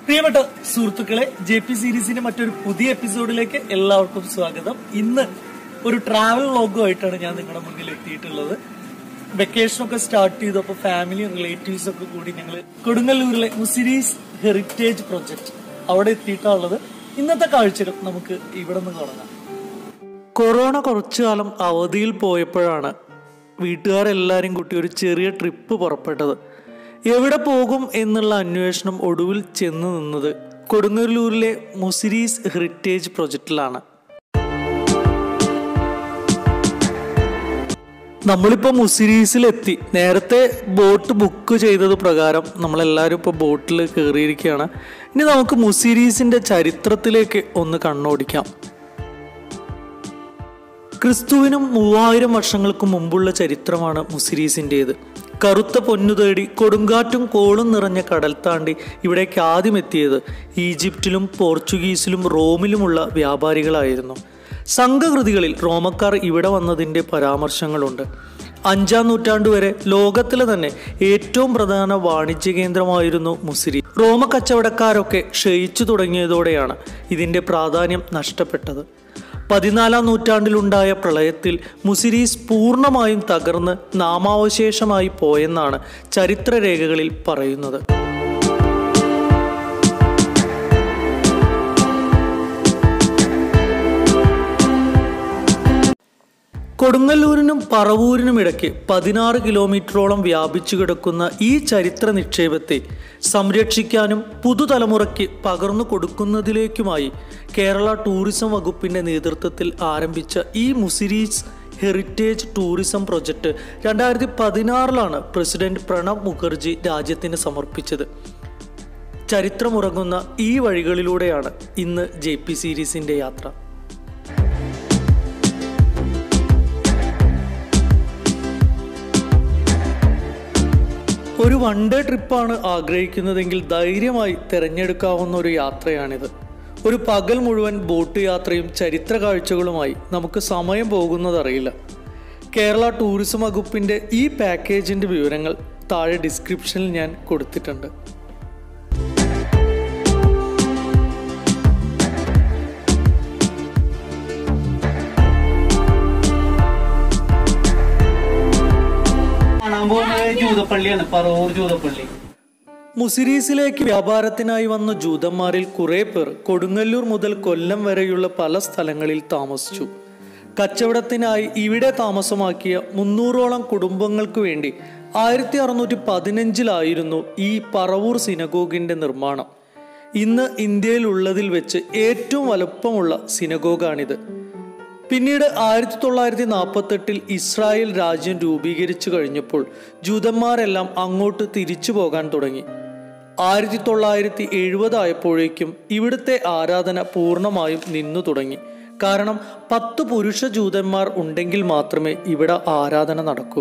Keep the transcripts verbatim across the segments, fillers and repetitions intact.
പ്രിയപ്പെട്ട സുഹൃത്തുക്കളെ, J P സീരീസിന്റെ മറ്റൊരു പുതിയ എപ്പിസോഡിലേക്ക് എല്ലാവർക്കും സ്വാഗതം. ഇന്ന് ഒരു ട്രാവൽ വ്ലോഗുമായിട്ടാണ് ഞാൻ നിങ്ങളുടെ മുന്നിൽ എത്തിയിട്ടുള്ളത്. വെക്കേഷൻ ഒക്കെ സ്റ്റാർട്ട് ചെയ്തു. അപ്പോൾ ഫാമിലിയും റിലേറ്റീവ്സ് ഒക്കെ കൂടി ഞങ്ങൾ കൊടുങ്ങല്ലൂരിലെ മുസിരീസ് ഹെറിറ്റേജ് പ്രൊജക്ട് അവിടെ എത്തിയിട്ടുള്ളത്. ഇന്നത്തെ കാഴ്ചകൾ നമുക്ക് ഇവിടെ നിന്ന് തുടങ്ങാം. കൊറോണ കുറച്ചു കാലം അവധിയിൽ പോയപ്പോഴാണ് വീട്ടുകാരെല്ലാവരും കൂട്ടി ഒരു ചെറിയ ട്രിപ്പ് പുറപ്പെട്ടത്. എവിടെ പോകും എന്നുള്ള അന്വേഷണം ഒടുവിൽ ചെന്ന് നിന്നത് കൊടുങ്ങല്ലൂരിലെ മുസിരീസ് ഹെറിറ്റേജ് പ്രൊജക്റ്റിലാണ്. നമ്മളിപ്പോൾ മുസിരീസിലെത്തി. നേരത്തെ ബോട്ട് ബുക്ക് ചെയ്തത് പ്രകാരം നമ്മളെല്ലാവരും ഇപ്പോൾ ബോട്ടിൽ കയറിയിരിക്കുകയാണ്. ഇനി നമുക്ക് മുസിരീസിൻ്റെ ചരിത്രത്തിലേക്ക് ഒന്ന് കണ്ണോടിക്കാം. ക്രിസ്തുവിനും മൂവായിരം വർഷങ്ങൾക്ക് മുമ്പുള്ള ചരിത്രമാണ് മുസിരീസിൻ്റേത്. കറുത്ത പൊന്നു തേടി കൊടുങ്കാറ്റും കോളും നിറഞ്ഞ കടൽ താണ്ടി ഇവിടേക്ക് ആദ്യം എത്തിയത് ഈജിപ്തിലും പോർച്ചുഗീസിലും റോമിലുമുള്ള വ്യാപാരികളായിരുന്നു. സംഘകൃതികളിൽ റോമക്കാർ ഇവിടെ വന്നതിൻ്റെ പരാമർശങ്ങളുണ്ട്. അഞ്ചാം നൂറ്റാണ്ട് വരെ ലോകത്തിലെ തന്നെ ഏറ്റവും പ്രധാന വാണിജ്യ കേന്ദ്രമായിരുന്നു മുസിരീസ്. റോമ കച്ചവടക്കാരൊക്കെ ക്ഷയിച്ചു തുടങ്ങിയതോടെയാണ് ഇതിൻ്റെ പ്രാധാന്യം നഷ്ടപ്പെട്ടത്. പതിനാലാം നൂറ്റാണ്ടിലുണ്ടായ പ്രളയത്തിൽ മുസിരീസ് പൂർണ്ണമായും തകർന്ന് നാമാവശേഷമായി പോയെന്നാണ് ചരിത്രരേഖകളിൽ പറയുന്നത്. കൊടുങ്ങല്ലൂരിനും പറവൂരിനും ഇടയ്ക്ക് പതിനാറ് കിലോമീറ്ററോളം വ്യാപിച്ചു കിടക്കുന്ന ഈ ചരിത്ര നിക്ഷേപത്തെ സംരക്ഷിക്കാനും പുതുതലമുറയ്ക്ക് പകർന്നു കൊടുക്കുന്നതിലേക്കുമായി കേരള ടൂറിസം വകുപ്പിൻ്റെ നേതൃത്വത്തിൽ ആരംഭിച്ച ഈ മുസിരീസ് ഹെറിറ്റേജ് ടൂറിസം പ്രൊജക്റ്റ് രണ്ടായിരത്തി പതിനാറിലാണ് പ്രസിഡന്റ് പ്രണബ് മുഖർജി രാജ്യത്തിന് സമർപ്പിച്ചത്. ചരിത്രമുറങ്ങുന്ന ഈ വഴികളിലൂടെയാണ് ഇന്ന് ജെ പി സീരീസിൻ്റെ യാത്ര. ഒരു വൺ ഡേ ട്രിപ്പാണ് ആഗ്രഹിക്കുന്നതെങ്കിൽ ധൈര്യമായി തിരഞ്ഞെടുക്കാവുന്ന ഒരു യാത്രയാണിത്. ഒരു പകൽ മുഴുവൻ ബോട്ട് യാത്രയും ചരിത്ര കാഴ്ചകളുമായി നമുക്ക് സമയം പോകുന്നതറിയില്ല. കേരള ടൂറിസം വകുപ്പിൻ്റെ ഈ പാക്കേജിൻ്റെ വിവരങ്ങൾ താഴെ ഡിസ്ക്രിപ്ഷനിൽ ഞാൻ കൊടുത്തിട്ടുണ്ട്. ജൂതപ്പള്ളിയാണ് പറവൂർ ജൂതപ്പള്ളി. മുസിരീസിലേക്ക് വ്യാപാരത്തിനായി വന്ന ജൂതന്മാരിൽ കുറെ പേർ കൊടുങ്ങല്ലൂർ മുതൽ കൊല്ലം വരെയുള്ള പല സ്ഥലങ്ങളിൽ താമസിച്ചു. കച്ചവടത്തിനായി ഇവിടെ താമസമാക്കിയ മുന്നൂറോളം കുടുംബങ്ങൾക്ക് വേണ്ടി ആയിരത്തി അറുന്നൂറ്റി പതിനഞ്ചിലായിരുന്നു ഈ പറവൂർ സിനഗോഗിന്റെ നിർമ്മാണം. ഇന്ന് ഇന്ത്യയിലുള്ളതിൽ വെച്ച് ഏറ്റവും വലുപ്പമുള്ള സിനഗോഗാണിത്. പിന്നീട് ആയിരത്തി തൊള്ളായിരത്തി നാൽപ്പത്തെട്ടിൽ ഇസ്രായേൽ രാജ്യം രൂപീകരിച്ചു കഴിഞ്ഞപ്പോൾ ജൂതന്മാരെല്ലാം അങ്ങോട്ട് തിരിച്ചു പോകാൻ തുടങ്ങി. ആയിരത്തി തൊള്ളായിരത്തി എഴുപതായപ്പോഴേക്കും ഇവിടുത്തെ ആരാധന പൂർണ്ണമായും നിന്നു തുടങ്ങി. കാരണം പത്ത് പുരുഷ ജൂതന്മാർ ഉണ്ടെങ്കിൽ മാത്രമേ ഇവിടെ ആരാധന നടക്കൂ.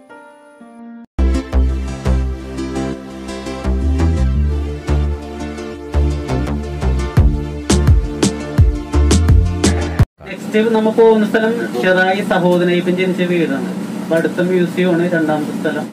നമ്മൾ പോകുന്ന സ്ഥലം ചെറായി സഹോദരൻ ജനിച്ച വീടാണ്. അപ്പൊ അടുത്ത മ്യൂസിയമാണ് രണ്ടാമത്തെ സ്ഥലം.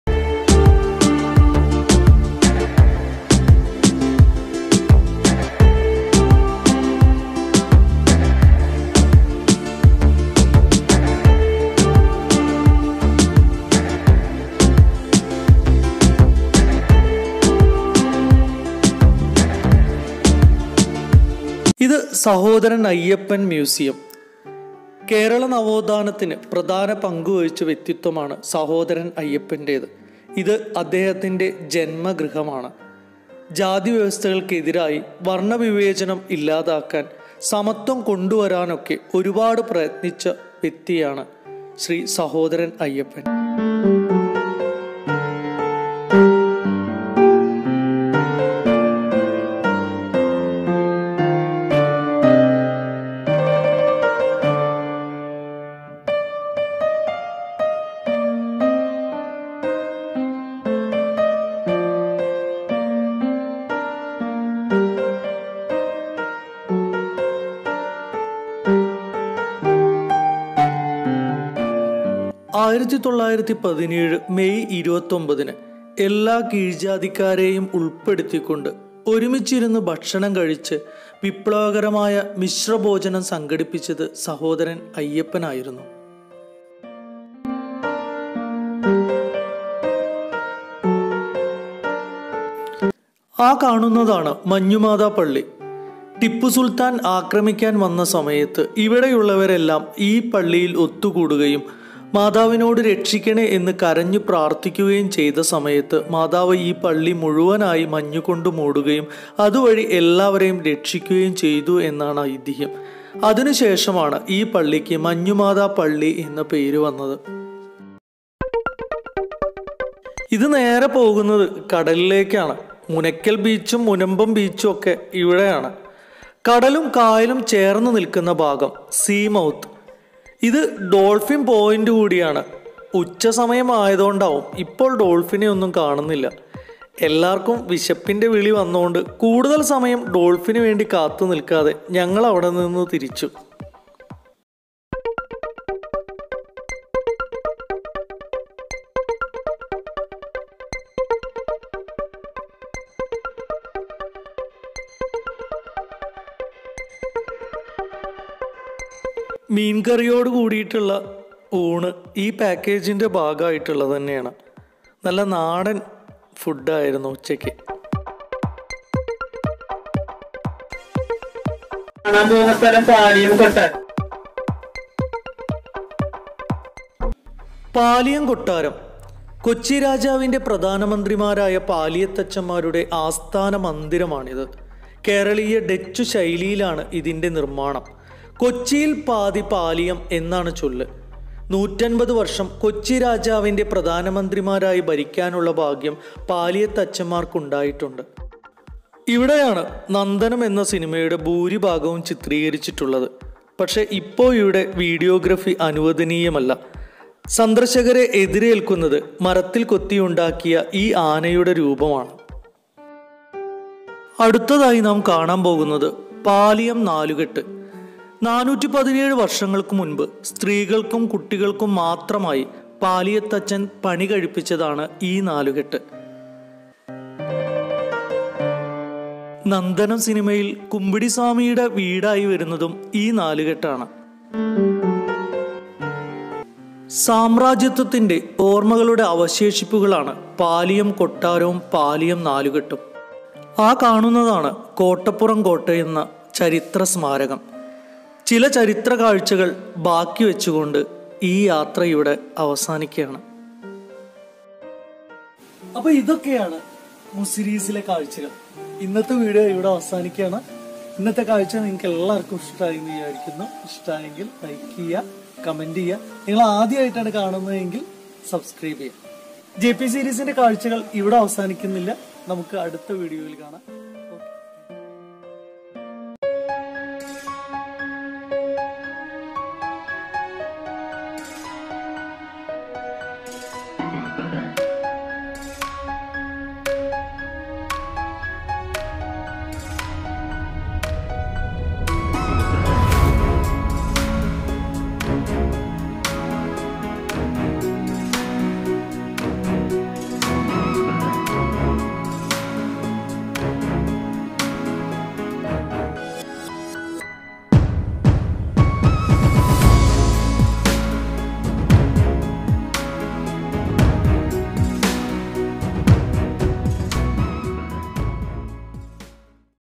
ഇത് സഹോദരൻ അയ്യപ്പൻ മ്യൂസിയം. കേരള നവോത്ഥാനത്തിന് പ്രധാന പങ്കുവഹിച്ച വ്യക്തിത്വമാണ് സഹോദരൻ അയ്യപ്പൻ്റേത്. ഇത് അദ്ദേഹത്തിൻ്റെ ജന്മഗൃഹമാണ്. ജാതി വ്യവസ്ഥകൾക്കെതിരായി വർണ്ണവിവേചനം ഇല്ലാതാക്കാൻ, സമത്വം കൊണ്ടുവരാനൊക്കെ ഒരുപാട് പ്രയത്നിച്ച വ്യക്തിയാണ് ശ്രീ സഹോദരൻ അയ്യപ്പൻ. ആയിരത്തി തൊള്ളായിരത്തി പതിനേഴ് മെയ് ഇരുപത്തി ഒമ്പതിന് എല്ലാ കീഴ്ജാതിക്കാരെയും ഉൾപ്പെടുത്തിക്കൊണ്ട് ഒരുമിച്ചിരുന്ന് ഭക്ഷണം കഴിച്ച് വിപ്ലവകരമായ മിശ്രഭോജനം സംഘടിപ്പിച്ചത് സഹോദരൻ അയ്യപ്പനായിരുന്നു. ആ കാണുന്നതാണ് മഞ്ഞുമാതാ പള്ളി. ടിപ്പു സുൽത്താൻ ആക്രമിക്കാൻ വന്ന സമയത്ത് ഇവിടെയുള്ളവരെല്ലാം ഈ പള്ളിയിൽ ഒത്തുകൂടുകയും മാതാവിനോട് രക്ഷിക്കണേ എന്ന് കരഞ്ഞു പ്രാർത്ഥിക്കുകയും ചെയ്ത സമയത്ത് മാതാവ് ഈ പള്ളി മുഴുവനായി മഞ്ഞുകൊണ്ട് മൂടുകയും അതുവഴി എല്ലാവരെയും രക്ഷിക്കുകയും ചെയ്തു എന്നാണ് ഐതിഹ്യം. അതിനുശേഷമാണ് ഈ പള്ളിക്ക് മഞ്ഞുമാതാ പള്ളി എന്ന പേര് വന്നത്. ഇത് നേരെ പോകുന്നത് കടലിലേക്കാണ്. മുനക്കൽ ബീച്ചും മുനമ്പം ബീച്ചും ഒക്കെ ഇവിടെയാണ്. കടലും കായലും ചേർന്ന് നിൽക്കുന്ന ഭാഗം സീ മൗത്ത്. ഇത് ഡോൾഫിൻ പോയിന്റ് കൂടിയാണ്. ഉച്ച സമയമായതുകൊണ്ടാവും ഇപ്പോൾ ഡോൾഫിനെ ഒന്നും കാണുന്നില്ല. എല്ലാവർക്കും വിശപ്പിൻ്റെ വിളി വന്നുകൊണ്ട് കൂടുതൽ സമയം ഡോൾഫിന് വേണ്ടി കാത്തു നിൽക്കാതെ ഞങ്ങൾ അവിടെ നിന്ന് തിരിച്ചു. മീൻകറിയോട് കൂടിയിട്ടുള്ള ഊണ് ഈ പാക്കേജിൻ്റെ ഭാഗമായിട്ടുള്ളത് തന്നെയാണ്. നല്ല നാടൻ ഫുഡായിരുന്നു ഉച്ചയ്ക്ക്. കാണാൻ പോകുന്ന സ്ഥലം പാലിയം കൊട്ടാരം. പാലിയം കൊട്ടാരം കൊച്ചി രാജാവിൻ്റെ പ്രധാനമന്ത്രിമാരായ പാലിയത്തച്ചന്മാരുടെ ആസ്ഥാന മന്ദിരമാണിത്. കേരളീയ ഡച്ചു ശൈലിയിലാണ് ഇതിൻ്റെ നിർമ്മാണം. കൊച്ചിയിൽ പാതി പാലിയം എന്നാണ് ചൊല്ല്. നൂറ്റൻപത് വർഷം കൊച്ചി രാജാവിൻ്റെ പ്രധാനമന്ത്രിമാരായി ഭരിക്കാനുള്ള ഭാഗ്യം പാലിയത്തച്ചന്മാർക്കുണ്ടായിട്ടുണ്ട്. ഇവിടെയാണ് നന്ദനം എന്ന സിനിമയുടെ ഭൂരിഭാഗവും ചിത്രീകരിച്ചിട്ടുള്ളത്. പക്ഷെ ഇപ്പോൾ ഇവിടെ വീഡിയോഗ്രഫി അനുവദനീയമല്ല. സന്ദർശകരെ എതിരേൽക്കുന്നത് മരത്തിൽ കൊത്തിയുണ്ടാക്കിയ ഈ ആനയുടെ രൂപമാണ്. അടുത്തതായി നാം കാണാൻ പോകുന്നത് പാലിയം നാലുകെട്ട്. നാനൂറ്റി പതിനേഴ് വർഷങ്ങൾക്ക് മുൻപ് സ്ത്രീകൾക്കും കുട്ടികൾക്കും മാത്രമായി പാലിയത്തച്ചൻ പണി കഴിപ്പിച്ചതാണ് ഈ നാലുകെട്ട്. നന്ദനം സിനിമയിൽ കുമ്പിടിസ്വാമിയുടെ വീടായി വരുന്നതും ഈ നാലുകെട്ടാണ്. സാമ്രാജ്യത്വത്തിന്റെ ഓർമ്മകളുടെ അവശേഷിപ്പുകളാണ് പാലിയം കൊട്ടാരവും പാലിയം നാലുകെട്ടും. ആ കാണുന്നതാണ് കോട്ടപ്പുറം കോട്ടയെന്ന ചരിത്ര സ്മാരകം. ചില ചരിത്ര കാഴ്ചകൾ ബാക്കി വെച്ചുകൊണ്ട് ഈ യാത്ര ഇവിടെ അവസാനിക്കുകയാണ്. അപ്പൊ ഇതൊക്കെയാണ് മുസിരീസിലെ കാഴ്ചകൾ. ഇന്നത്തെ വീഡിയോ ഇവിടെ അവസാനിക്കുകയാണ്. ഇന്നത്തെ കാഴ്ച നിങ്ങൾക്ക് എല്ലാവർക്കും ഇഷ്ടമായി എന്ന് വിചാരിക്കുന്നു. ഇഷ്ടമായെങ്കിൽ ലൈക്ക് ചെയ്യുക, കമന്റ് ചെയ്യുക. നിങ്ങൾ ആദ്യമായിട്ടാണ് കാണുന്നതെങ്കിൽ സബ്സ്ക്രൈബ് ചെയ്യുക. ജെ പി സീരീസിന്റെ കാഴ്ചകൾ ഇവിടെ അവസാനിക്കുന്നില്ല. നമുക്ക് അടുത്ത വീഡിയോയിൽ കാണാം.